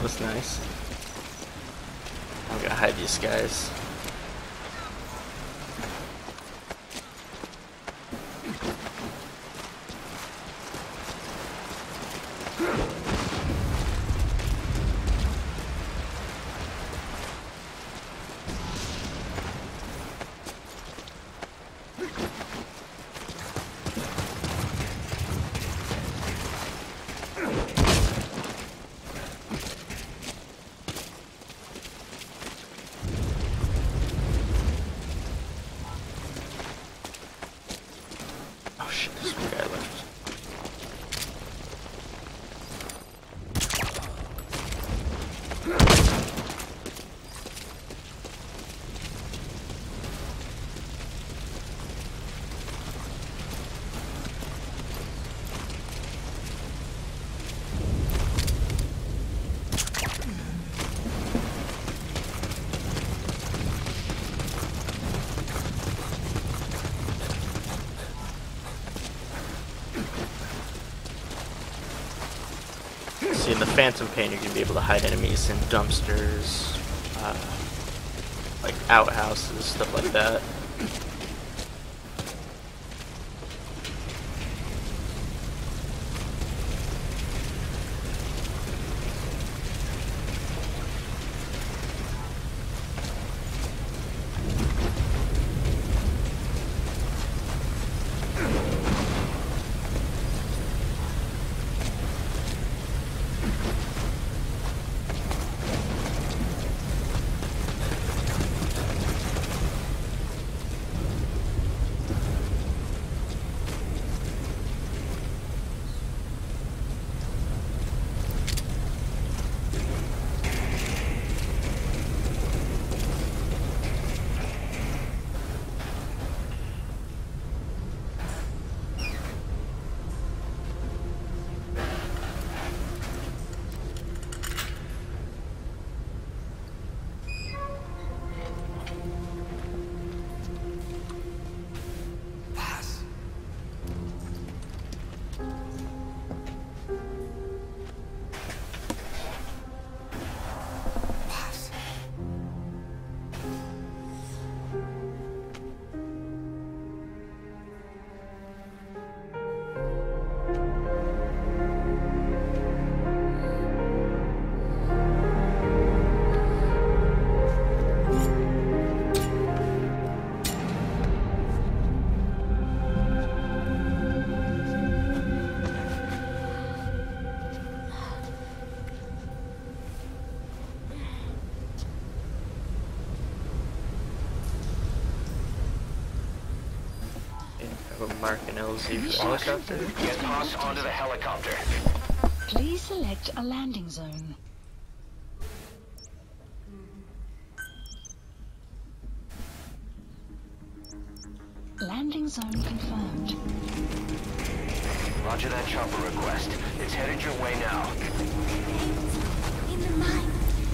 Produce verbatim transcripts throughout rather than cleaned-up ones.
That was nice. I'm gonna hide these guys. See, in the Phantom Pain, you're gonna be able to hide enemies in dumpsters, uh, like outhouses, stuff like that. Mark and L Z for helicopter. Get Haas onto the helicopter. Please select a landing zone. Landing zone confirmed. Roger that chopper request. It's headed your way now. In the mine.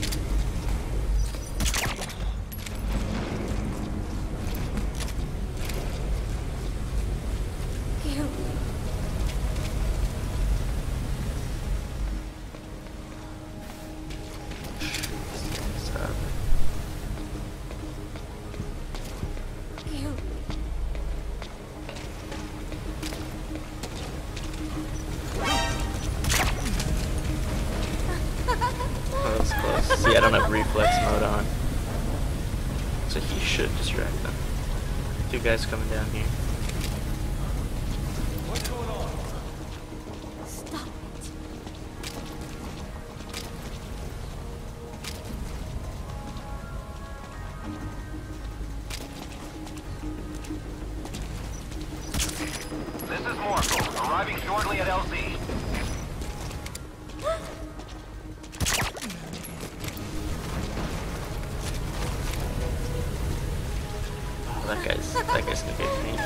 See, I don't have reflex mode on, so he should distract them. Two guys coming down here. What's going on? Stop it. This is Morphle, arriving shortly at L Z. That guy's, that guy's gonna get me.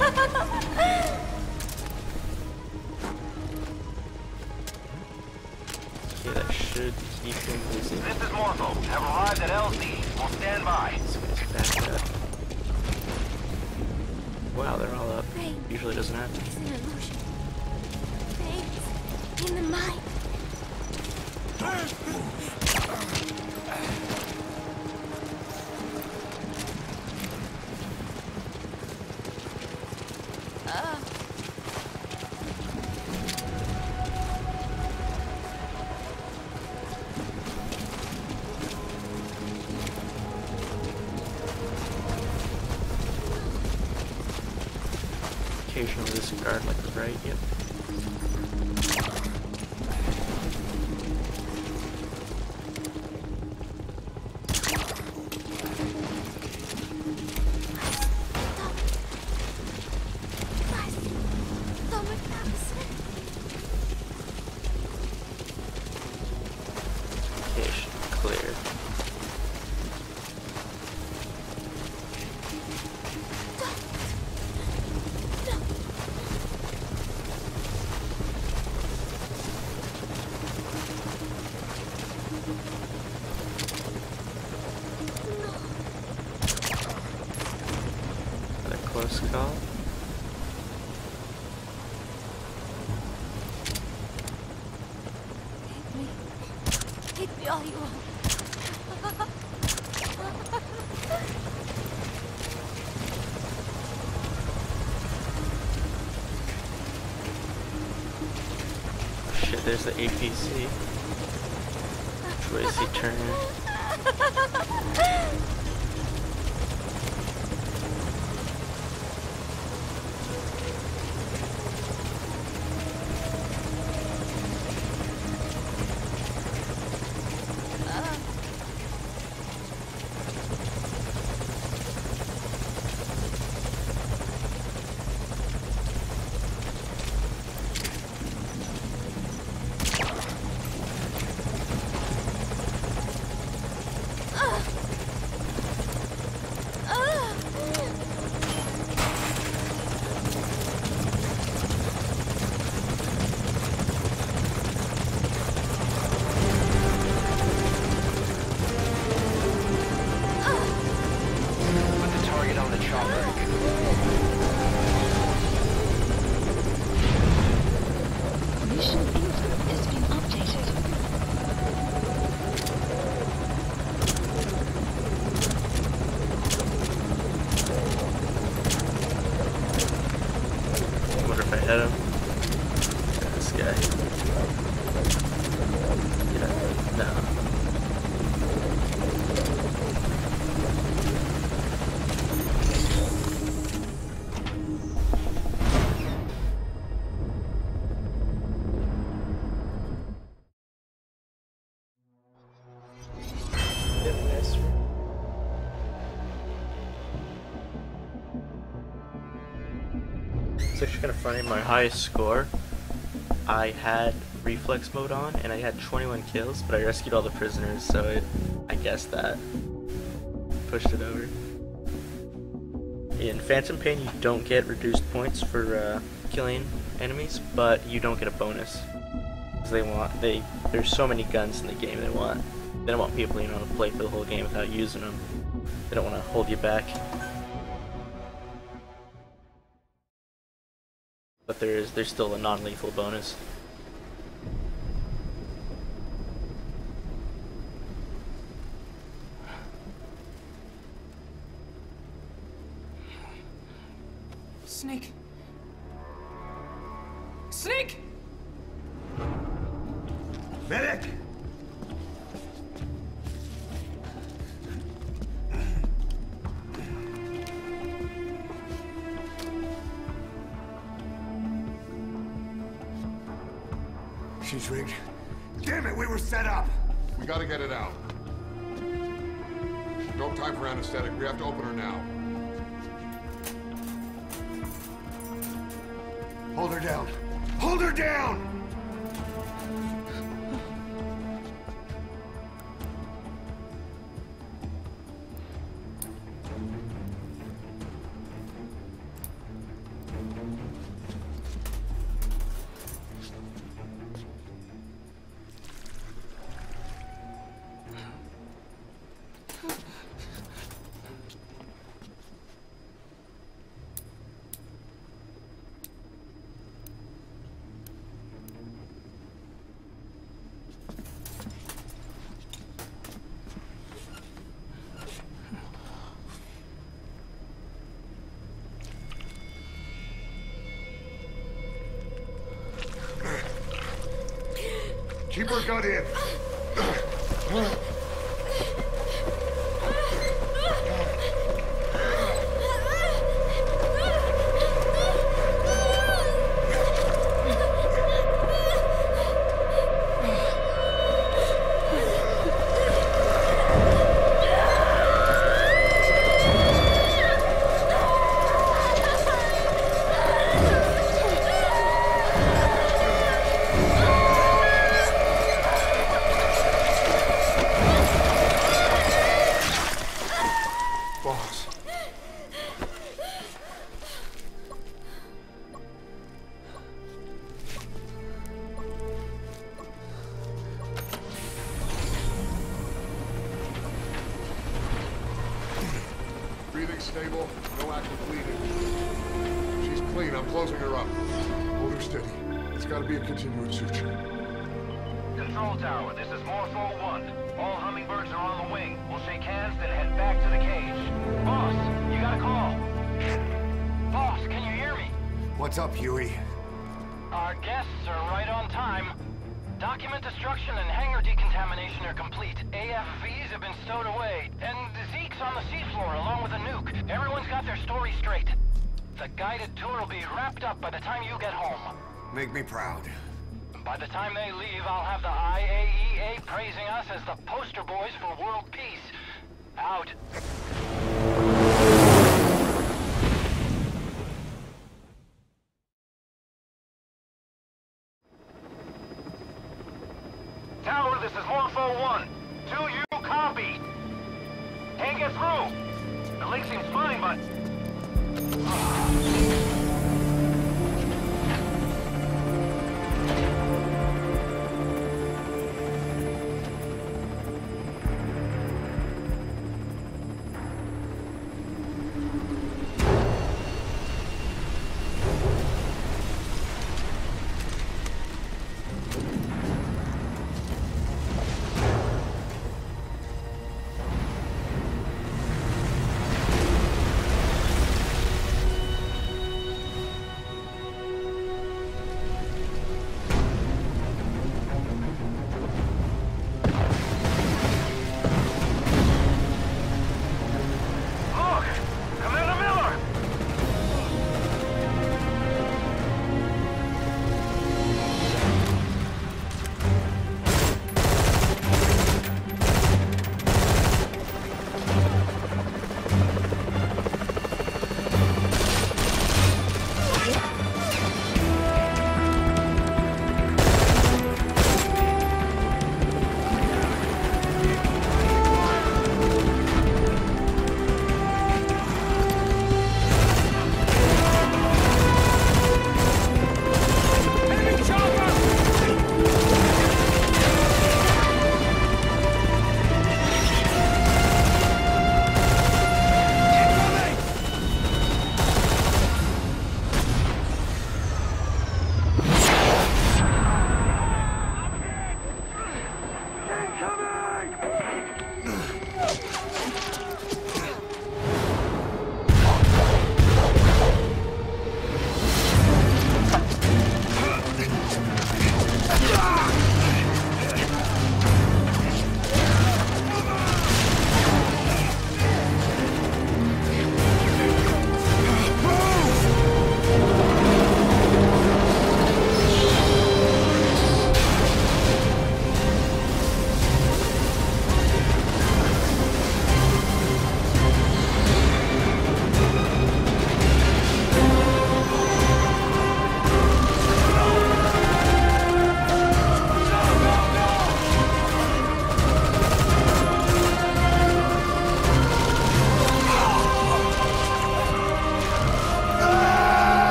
Okay, that should keep him busy. This is Morphle, have arrived at L Z. We'll stand by. So he's back up. Wow, they're all up. Rain. Usually doesn't happen. It's an illusion. Things in the mine. Occasionally disregard like the right, yep. Occasion clear. Another close call. Take me. Take me all you want. Shit, there's the A P C. Tracy Turner. Put the target on the chopper. Mission info has been updated. I wonder if I hit him. Yeah, this guy. Yeah, no. It's actually kind of funny. My highest score, I had reflex mode on, and I had twenty-one kills, but I rescued all the prisoners, so it, I guess that pushed it over. In Phantom Pain, you don't get reduced points for uh, killing enemies, but you don't get a bonus. Because they want, they, there's so many guns in the game. They want, they don't want people, you know, to play for the whole game without using them. They don't want to hold you back. But there is, there's still a non-lethal bonus. Snake. Snake! Medic! She's rigged. Damn it, we were set up! We gotta get it out. No time for anesthetic. We have to open her now. Hold her down. Hold her down! Keep her gun in. Boss. Breathing stable, no active bleeding. She's clean, I'm closing her up. Hold her steady. It's got to be a continuous suture. Control tower, this is Morpho one. All hummingbirds are on the wing. We'll shake hands, then head back to the cage. Boss, you got a call. Boss, can you hear me? What's up, Huey? Our guests are right on time. Document destruction and hangar decontamination are complete. A F Vs have been stowed away. And Zeke's on the seafloor along with a nuke. Everyone's got their story straight. The guided tour will be wrapped up by the time you get home. Make me proud. By the time they leave, I'll have the I A E A praising us as the poster boys for world peace. Out. Tower, this is Morpho one. Do you copy? Can't get through. The link seems fine, but...